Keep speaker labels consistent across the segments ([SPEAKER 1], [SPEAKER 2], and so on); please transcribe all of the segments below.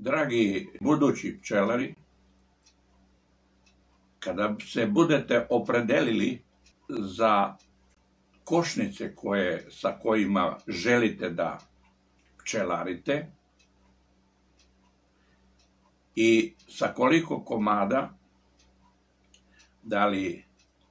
[SPEAKER 1] Dragi budući pčelari, kada se budete opredelili za košnice sa kojima želite da pčelarite i sa koliko komada, da li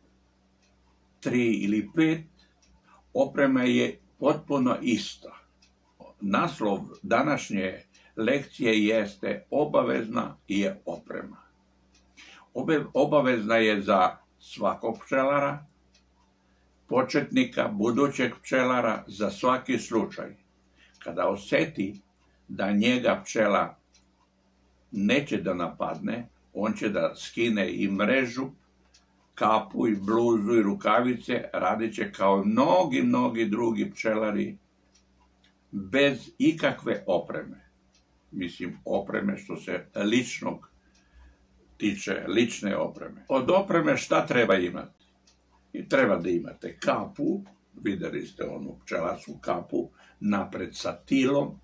[SPEAKER 1] 3 ili 5, oprema je potpuno ista. Naslov današnje lekcije jeste obavezna je oprema. Obavezna je za svakog pčelara, početnika, budućeg pčelara, za svaki slučaj. Kada osjeti da njega pčela neće da napadne, on će da skine i mrežu, kapu i bluzu i rukavice, radit će kao mnogi drugi pčelari bez ikakve opreme. Mislim, opreme što se ličnog tiče, lične opreme. Od opreme šta treba imati? I treba da imate kapu, videli ste onu pčelarsku kapu, napred sa tilom,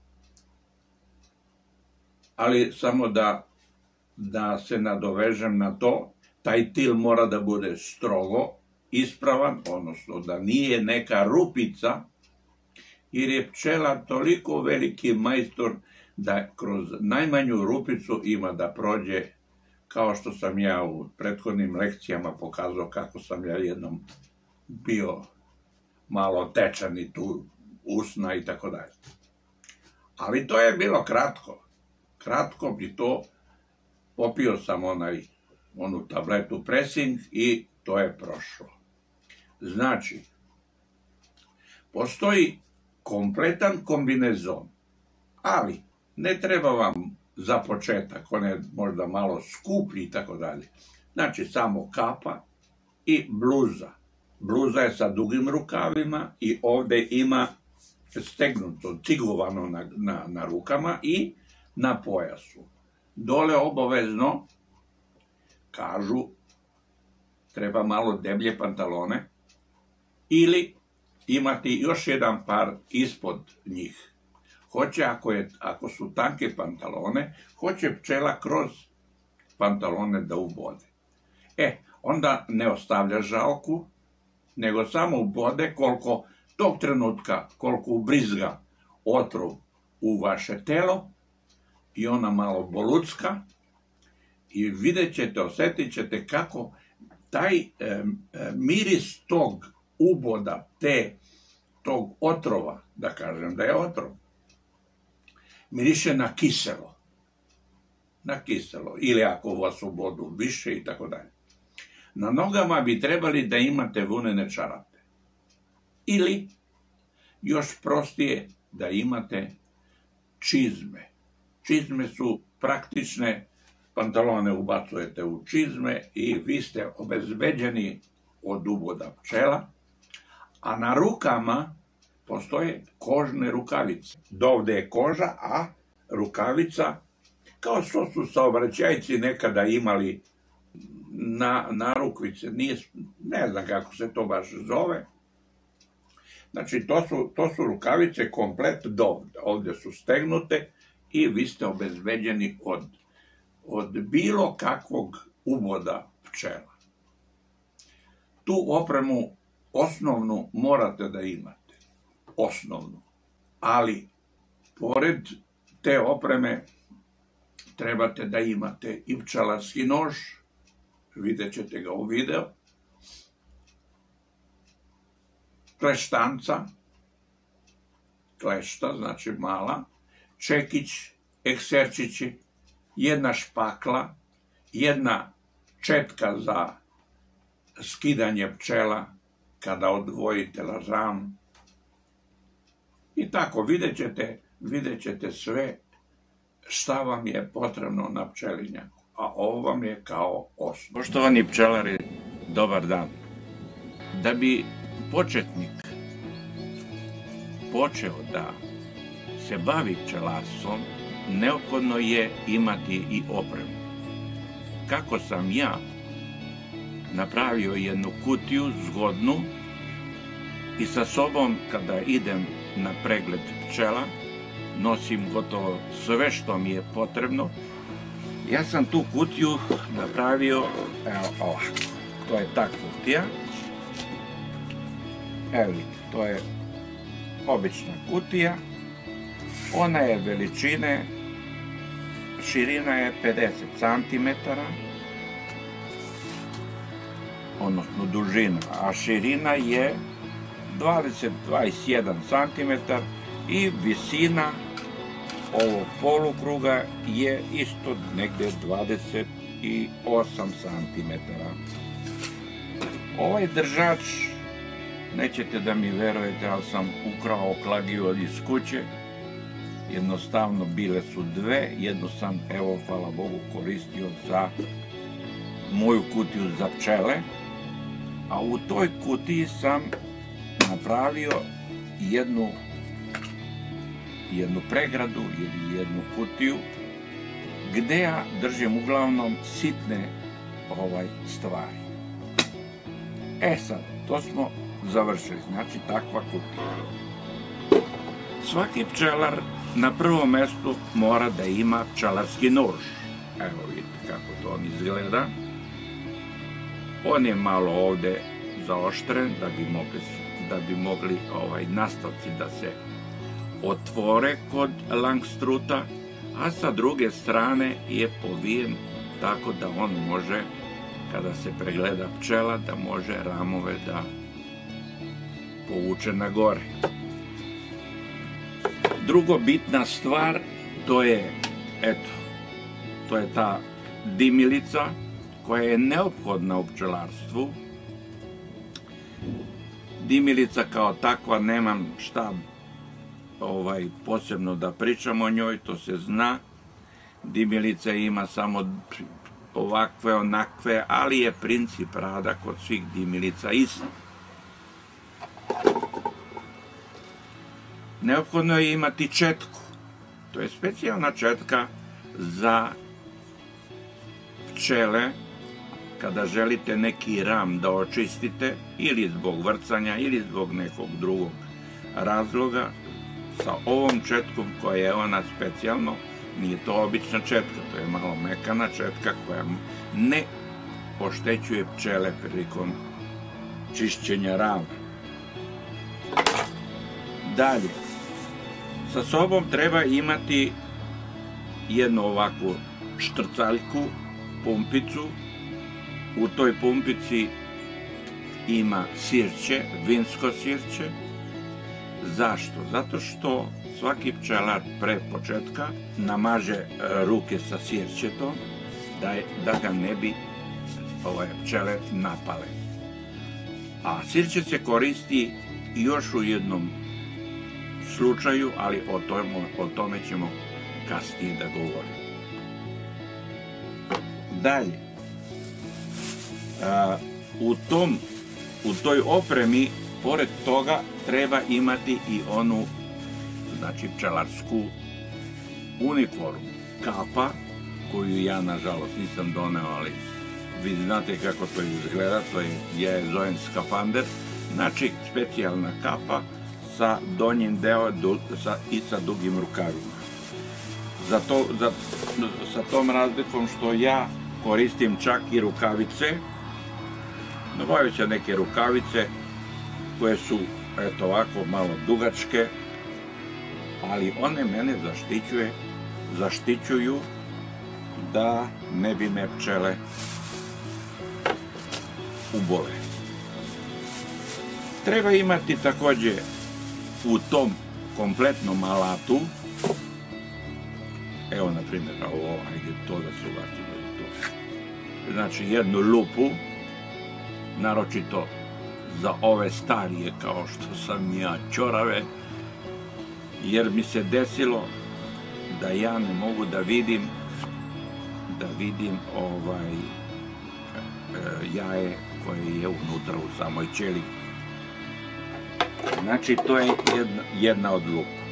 [SPEAKER 1] ali samo da se nadovežem na to, taj til mora da bude strogo ispravan, odnosno da nije neka rupica, jer je pčela toliko veliki majstor da kroz najmanju rupicu ima da prođe, kao što sam ja u prethodnim lekcijama pokazao kako sam ja jednom bio malo tečan i tu usna i tako dalje. Ali to je bilo kratko. Kratko bi to, popio sam onu tabletu pressing i to je prošlo. Znači, postoji kompletan kombinezon, ali ne treba vam za početak, on je možda malo skuplji i tako dalje. Znači, samo kapa i bluza. Bluza je sa dugim rukavima i ovdje ima stegnuto, cigovano na rukama i na pojasu. Dole obavezno, kažu, treba malo deblje pantalone ili imati još jedan par ispod njih. Hoće, ako su tanke pantalone, hoće pčela kroz pantalone da ubode. Onda ne ostavlja žalku, nego samo ubode koliko tog trenutka, koliko ubrizga otrov u vaše telo i ona malo bolucka i vidjet ćete, osjetit ćete kako taj miris tog uboda, tog otrova, da kažem da je otrov, miriše na kiselo. Na kiselo. Ili ako vas ubodu više i tako dalje. Na nogama bi trebali da imate vunene čarape. Ili, još prostije, da imate čizme. Čizme su praktične, pantalone ubacujete u čizme i vi ste obezbeđeni od uboda pčela, a na rukama postoje kožne rukavice. Dovde je koža, a rukavica, kao što su saobraćajci nekada imali na rukvice, ne znam kako se to baš zove. Znači, to su rukavice komplet dovde. Ovdje su stegnute i vi ste obezbeđeni od bilo kakvog uboda pčela. Tu opremu osnovnu morate da imate. Osnovnu. Ali, pored te opreme, trebate da imate i pčelarski nož, vidjet ćete ga u videu, kleštanca, klešta, znači mala, čekić, ekserčići, jedna špakla, jedna četka za skidanje pčela kada odvojite lažan. I tako, vidjet ćete sve šta vam je potrebno na pčelinjaku, a ovo vam je kao osnov. Poštovani pčelari, dobar dan. Da bi početnik počeo da se bavi pčelarstvom, neophodno je imati i opremu. Kako sam ja napravio jednu kutiju zgodnu i sa sobom kada idem na pregled pčela, nosim gotovo sve što mi je potrebno. Ja sam tu kutiju napravio, evo ovako, to je ta kutija. Evo vidite, to je obična kutija. Ona je veličine, širina je 50 cm, odnosno dužina, a širina je 20-21 cm i visina ovog polukruga je isto negdje 28 cm. Ovaj držač, nećete da mi verujete, ali sam ukrao klagiju iz kuće. Jednostavno bile su dve, jednu sam, evo, hvala Bogu, koristio za moju kutiju za pčele, a u toj kutiji sam napravio jednu pregradu ili jednu kutiju gdje ja držim uglavnom sitne stvari. E sad, to smo završili, znači takva kutija. Svaki pčelar na prvom mjestu mora da ima pčelarski nož. Evo vidite kako to on izgleda. On je malo ovdje zaoštren da bi mogli nastavci da se otvore kod langstruta, a sa druge strane je povijen tako da on može, kada se pregleda pčela, da može ramove da povuče na gore. Drugo bitna stvar, to je ta dimilica koja je neophodna u pčelarstvu. Dimilica kao takva, nemam šta posebno da pričam o njoj, to se zna. Dimilica ima samo ovakve, onakve, ali je princip rada kod svih dimilica isti. Neophodno je imati četku. To je specijalna četka za pčele kada želite neki ram da očistite, ili zbog vrcanja ili zbog nekog drugog razloga. Sa ovom četkom koja je ona specijalno, nije to obična četka, to je malo mekana četka koja ne oštećuje pčele prilikom čišćenja rama. Dalje, sa sobom treba imati jednu ovakvu štrcaljku, pumpicu. U toj pumpici ima sirće, vinsko sirće. Zašto? Zato što svaki pčelar pre početka namaže ruke sa sirćetom da ga ne bi pčele napale. A sirće se koristi još u jednom slučaju, ali o tome ćemo kasnije da govorimo. Dalje, u toj opremi, pored toga, treba imati i onu, znači, pčelarsku uniformu. Kapa, koju ja, nažalost, nisam doneo, ali vi znate kako to izgleda, ja je zovem skafander, znači, specijalna kapa sa donjim deo i sa dugim rukavima. Sa tom razlikom što ja koristim čak i rukavice, nabavit ću neke rukavice koje su, eto ovako, malo dugačke, ali one mene zaštićuju da ne bi me pčele ubole. Treba imati također u tom kompletnom alatu, evo na primjer ovo, ajde to da se uvatimo za to, znači jednu lupu, naročito za ove starije kao što sam ja, ćorave, jer mi se desilo da ja ne mogu da vidim jaje koje je unutra u samoj ćeliji. Znači, to je jedna od lupa.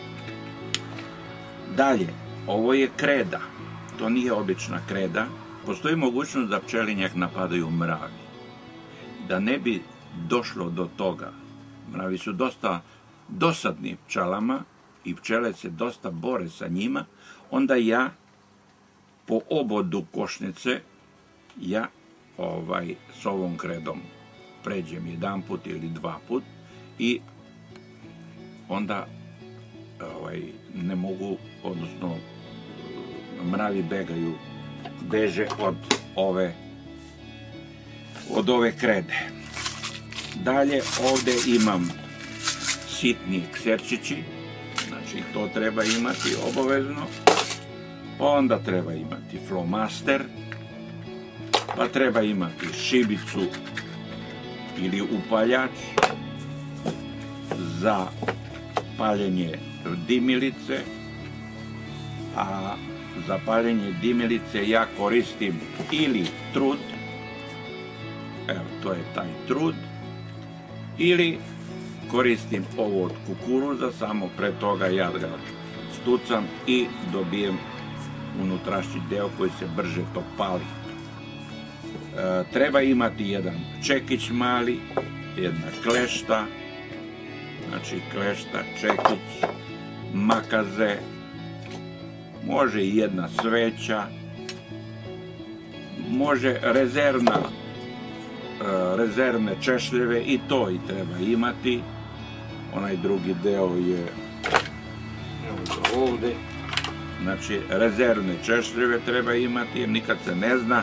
[SPEAKER 1] Dalje, ovo je kreda. To nije obična kreda. Postoji mogućnost da pčelinjak napadaju mravi. Da ne bi došlo do toga, mravi su dosta dosadni pčelama i pčele se dosta bore sa njima, onda ja po obodu košnice ja s ovom kredom pređem jedan put ili dva put i onda ne mogu, odnosno mravi beže od ove krede. Dalje ovdje imam sitni kserčići, znači to treba imati obavezno. Onda treba imati flomaster, pa treba imati šibicu ili upaljač za paljenje dimilice, a za paljenje dimilice ja koristim ili trud, evo to je taj trud, ili koristim ovo od kukuruza, samo pre toga ja ga stucam i dobijem unutrašnji deo koji se brže pali. Treba imati jedan čekić mali, jedna klešta, znači klešta, čekić, makaze, može i jedna sveća, može rezervne češljeve, i to i treba imati. Onaj drugi deo je ovdje. Znači, rezervne češljeve treba imati, jer nikad se ne zna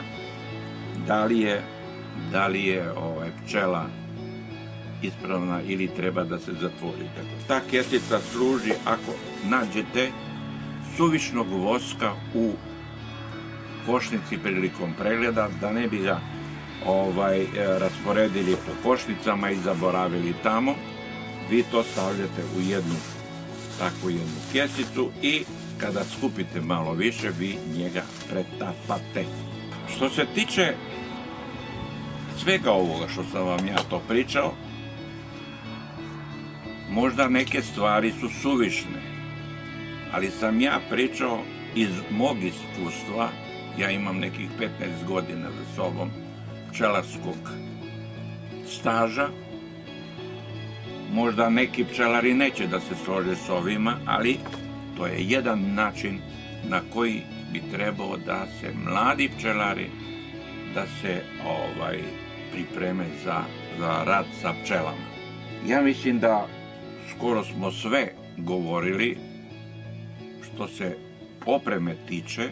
[SPEAKER 1] da li je pčela ispravna ili treba da se zatvori. Ta ketica služi ako nađete suvišnog voska u košnici prilikom pregleda, da ne bi ga rasporedili po košnicama i zaboravili tamo. Vi to stavljate u takvu jednu kesicu i kada skupite malo više, vi njega pretapate. Što se tiče svega ovoga što sam vam ja to pričao, možda neke stvari su suvišne, ali sam ja pričao iz mog iskustva. Ja imam nekih 15 godina za sobom pčelarskog staža. Možda neki pčelari neće da se slože s ovima, ali to je jedan način na koji bi trebao da se mladi pčelari da se pripreme za rad sa pčelama. Ja mislim da skoro smo sve govorili što se opreme tiče,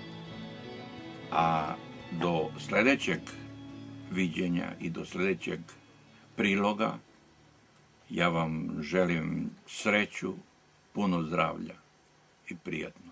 [SPEAKER 1] a do sljedećeg viđenja i do sljedećeg priloga ja vam želim sreću, puno zdravlja i prijatno.